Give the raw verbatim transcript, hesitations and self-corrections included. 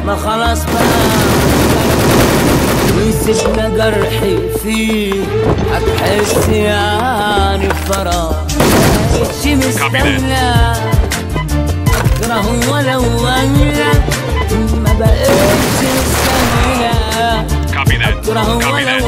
ما خلاص بقى ويسيبنا جرحي فيه، هتحس يعني بفراغ مبقتش مستاهلة اكره ولو ولا، ما بقتش مستاهلة اكره ولو